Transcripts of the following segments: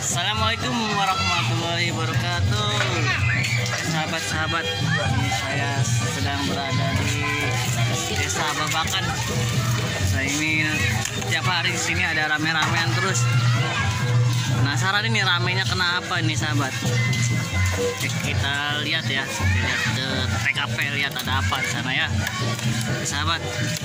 Assalamualaikum warahmatullahi wabarakatuh. Sahabat-sahabat, ini saya sedang berada di Desa Babakan. Saya ini tiap hari di sini ada rame-ramean terus. Penasaran ini ramenya kenapa nih sahabat? Kita lihat ya, lihat ke TKP, lihat ada apa di sana ya, sahabat.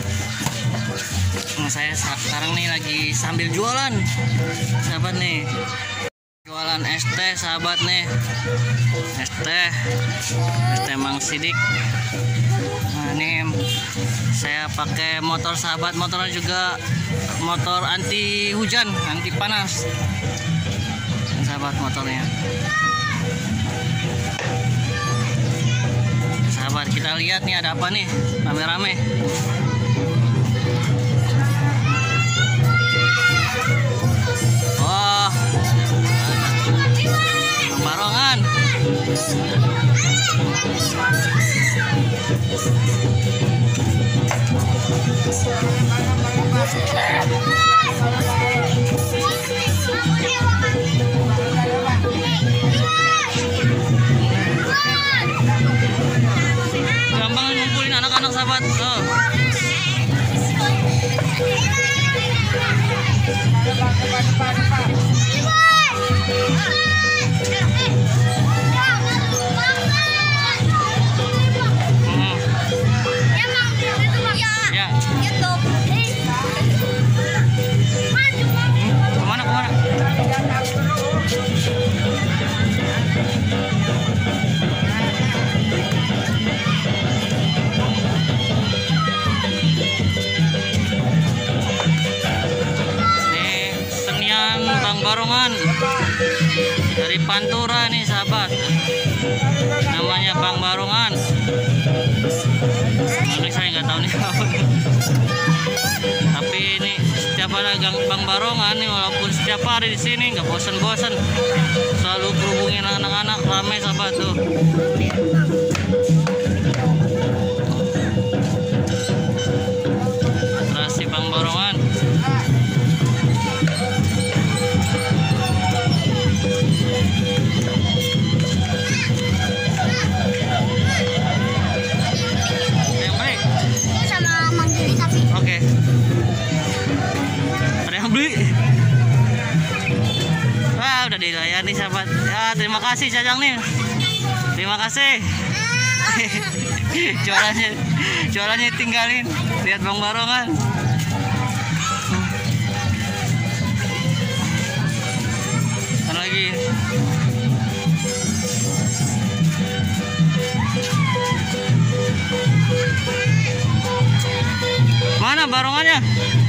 Saya sekarang nih lagi sambil jualan, sahabat nih. Jualan es teh, sahabat nih. Es teh Mang Sidik. Nah, ini saya pakai motor sahabat, motornya juga motor anti hujan, anti panas. Sahabat motornya. Sahabat, kita lihat nih ada apa nih, rame-rame. Oh, barongan. Gampang ngumpulin anak-anak sahabat. Oh. Bang Barongan dari Pantura nih sahabat, namanya Bang Barongan. Ini saya nggak tahu nih apa. Tapi ini setiap ada Bang Barongan nih, walaupun setiap hari di sini nggak bosan-bosan, selalu berhubungin anak-anak, ramai sahabat tuh. Atrasi Bang Barongan. Oke. Ada yang beli? Wah, udah dilayani sahabat. Ya, terima kasih Cacang nih. Terima kasih. Jualannya tinggalin. Lihat Bang Barongan. Dan lagi. Mana barongannya?